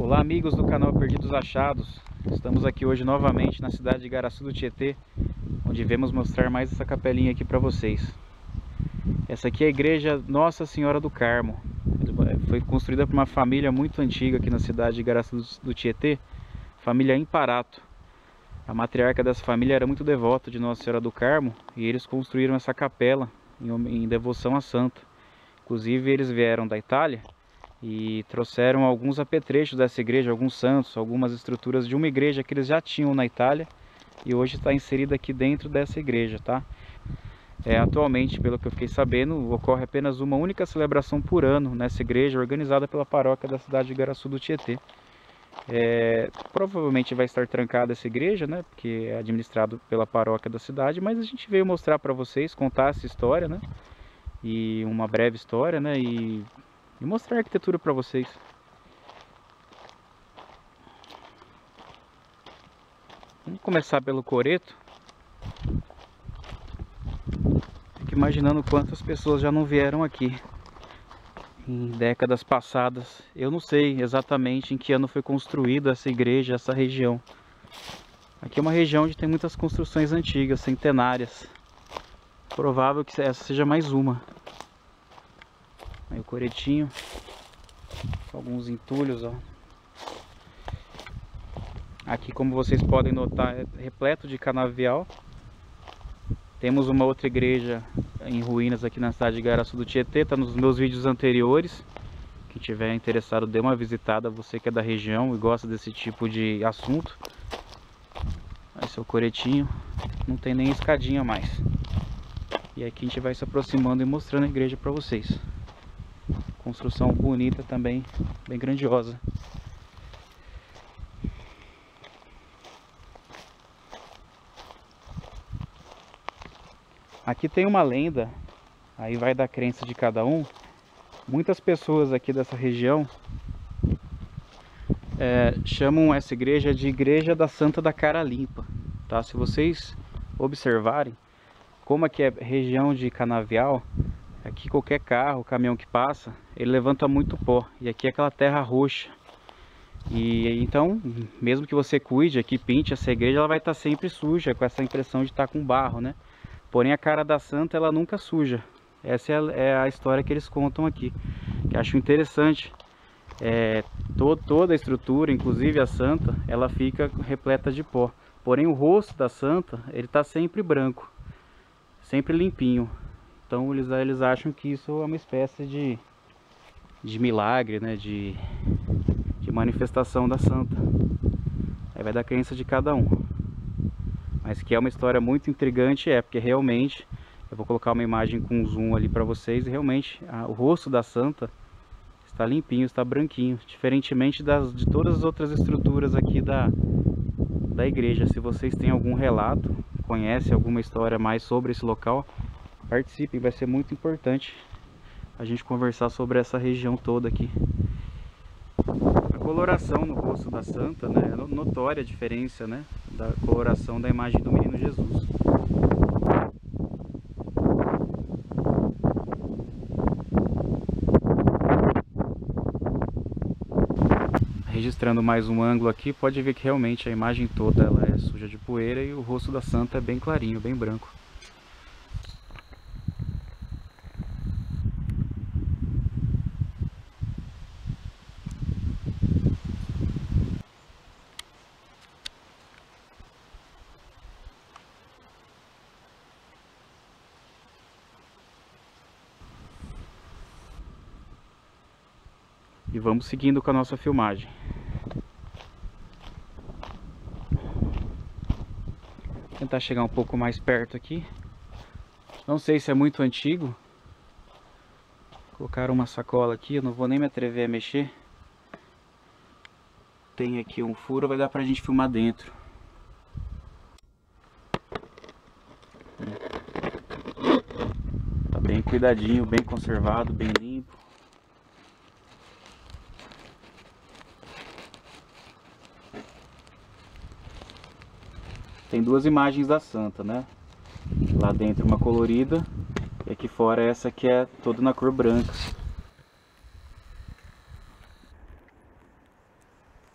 Olá amigos do canal Perdidos Achados, estamos aqui hoje novamente na cidade de Igaraçu do Tietê, onde viemos mostrar mais essa capelinha aqui para vocês. Essa aqui é a igreja Nossa Senhora do Carmo, foi construída por uma família muito antiga aqui na cidade de Igaraçu do Tietê, família Imparato. A matriarca dessa família era muito devota de Nossa Senhora do Carmo e eles construíram essa capela em devoção à santa. Inclusive eles vieram da Itália e trouxeram alguns apetrechos dessa igreja, alguns santos, algumas estruturas de uma igreja que eles já tinham na Itália e hoje está inserida aqui dentro dessa igreja, tá? Atualmente, pelo que eu fiquei sabendo, ocorre apenas uma única celebração por ano nessa igreja, organizada pela paróquia da cidade de Igaraçu do Tietê. Provavelmente vai estar trancada essa igreja, né? Porque é administrado pela paróquia da cidade, mas a gente veio mostrar para vocês, contar essa história, né? E uma breve história, né? E mostrar a arquitetura para vocês. Vamos começar pelo coreto. Fico imaginando quantas pessoas já não vieram aqui em décadas passadas. Eu não sei exatamente em que ano foi construída essa igreja, essa região. Aqui é uma região onde tem muitas construções antigas, centenárias. Provável que essa seja mais uma. Aí o coretinho, alguns entulhos, ó. Aqui, como vocês podem notar, é repleto de canavial. Temos uma outra igreja em ruínas aqui na cidade de Igaraçu do Tietê, tá nos meus vídeos anteriores. Quem tiver interessado, dê uma visitada, você que é da região e gosta desse tipo de assunto. Esse é o coretinho, não tem nem escadinha mais. E aqui a gente vai se aproximando e mostrando a igreja para vocês. Construção bonita também, bem grandiosa. Aqui tem uma lenda, aí vai da crença de cada um. Muitas pessoas aqui dessa região chamam essa igreja de Igreja da Santa da Cara Limpa, tá? Se vocês observarem, como aqui é região de canavial, aqui qualquer carro, caminhão que passa, ele levanta muito pó. E aqui é aquela terra roxa. E então, mesmo que você cuide aqui, pinte essa igreja, ela vai estar sempre suja, com essa impressão de estar com barro, né? Porém a cara da santa, ela nunca suja. Essa é a história que eles contam aqui, que acho interessante. Toda a estrutura, inclusive a santa, ela fica repleta de pó. Porém o rosto da santa, ele está sempre branco, sempre limpinho. Então eles acham que isso é uma espécie de milagre, né? De manifestação da santa. Aí vai da crença de cada um. Mas que é uma história muito intrigante, porque realmente, eu vou colocar uma imagem com zoom ali para vocês, e realmente o rosto da santa está limpinho, está branquinho, diferentemente de todas as outras estruturas aqui da igreja. Se vocês têm algum relato, conhecem alguma história mais sobre esse local, participem, vai ser muito importante a gente conversar sobre essa região toda aqui. A coloração no rosto da santa, né, é notória a diferença, né, da coloração da imagem do menino Jesus. Registrando mais um ângulo aqui, pode ver que realmente a imagem toda ela é suja de poeira e o rosto da santa é bem clarinho, bem branco. E vamos seguindo com a nossa filmagem. Vou tentar chegar um pouco mais perto aqui. Não sei se é muito antigo. Colocaram uma sacola aqui, eu não vou nem me atrever a mexer. Tem aqui um furo, vai dar pra gente filmar dentro. Tá bem cuidadinho, bem conservado, bem limpo. Tem duas imagens da santa, né? Lá dentro uma colorida e aqui fora essa que é toda na cor branca.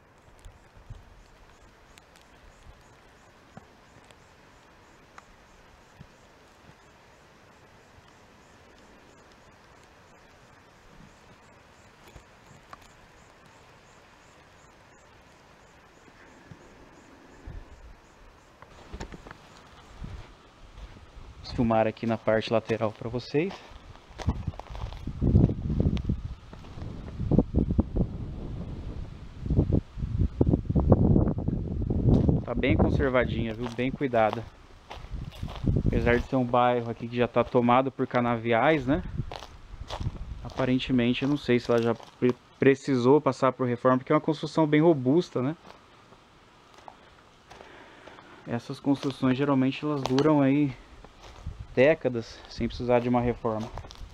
filmar aqui na parte lateral para vocês. Tá bem conservadinha, viu? Bem cuidada. Apesar de ser um bairro aqui que já está tomado por canaviais, né? Aparentemente, eu não sei se ela já precisou passar por reforma, porque é uma construção bem robusta, né? Essas construções geralmente elas duram aí décadas sem precisar de uma reforma.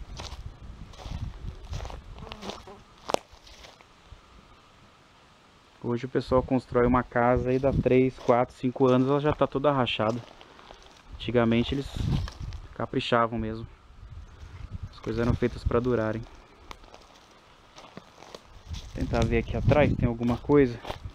Hoje o pessoal constrói uma casa e dá 3, 4, 5 anos ela já está toda rachada. Antigamente eles caprichavam mesmo. As coisas eram feitas para durarem. Vou tentar ver aqui atrás, tem alguma coisa.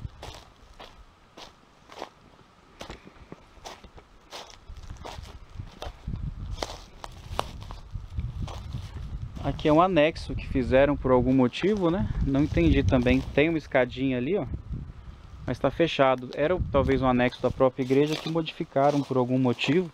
Aqui é um anexo que fizeram por algum motivo, né? Não entendi também. Tem uma escadinha ali, ó. Mas está fechado. Era talvez um anexo da própria igreja que modificaram por algum motivo.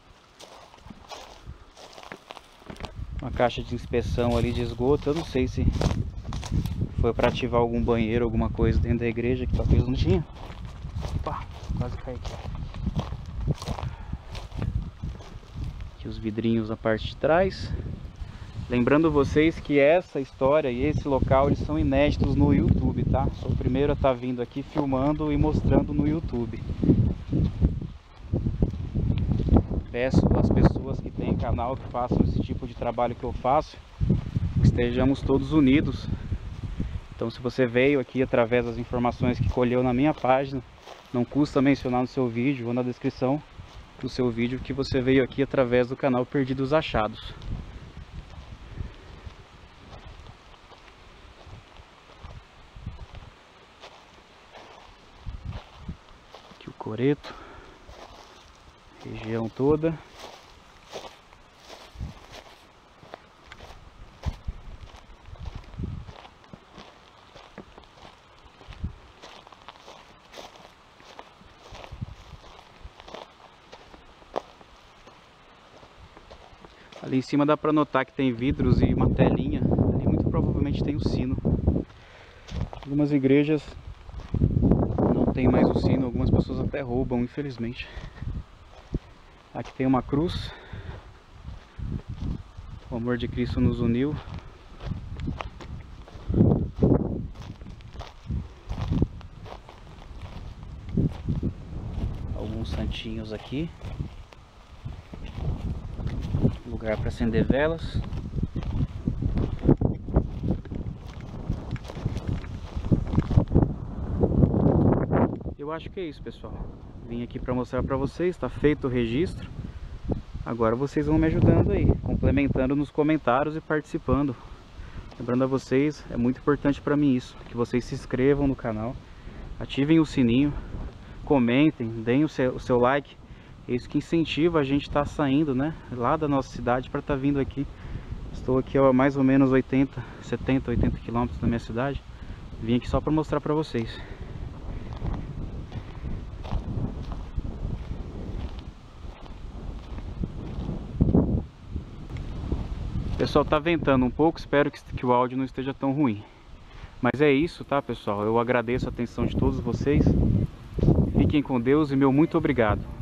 Uma caixa de inspeção ali de esgoto. Eu não sei se foi para ativar algum banheiro, alguma coisa dentro da igreja que talvez não tinha. Opa, quase caí aqui. Aqui os vidrinhos na parte de trás. Lembrando vocês que essa história e esse local eles são inéditos no YouTube, tá? Sou o primeiro a estar vindo aqui filmando e mostrando no YouTube. Peço às pessoas que têm canal que façam esse tipo de trabalho que eu faço, que estejamos todos unidos. Então se você veio aqui através das informações que colheu na minha página, não custa mencionar no seu vídeo ou na descrição do seu vídeo que você veio aqui através do canal Perdidos Achados. Coreto, região toda. Ali em cima dá para notar que tem vidros e uma telinha. Ali muito provavelmente tem o sino. Algumas igrejas não tem mais o sino, algumas pessoas até roubam, infelizmente. Aqui tem uma cruz. O amor de Cristo nos uniu. Alguns santinhos aqui. Lugar para acender velas. Eu acho que é isso, pessoal. Vim aqui para mostrar para vocês, está feito o registro. Agora vocês vão me ajudando aí, complementando nos comentários e participando. Lembrando a vocês, é muito importante para mim isso, que vocês se inscrevam no canal, ativem o sininho, comentem, deem o seu like. É isso que incentiva a gente estar saindo, né, lá da nossa cidade para estar vindo aqui. Estou aqui a mais ou menos 70, 80 quilômetros da minha cidade. Vim aqui só para mostrar para vocês. Pessoal, tá ventando um pouco, espero que o áudio não esteja tão ruim. Mas é isso, tá, pessoal? Eu agradeço a atenção de todos vocês. Fiquem com Deus e meu muito obrigado.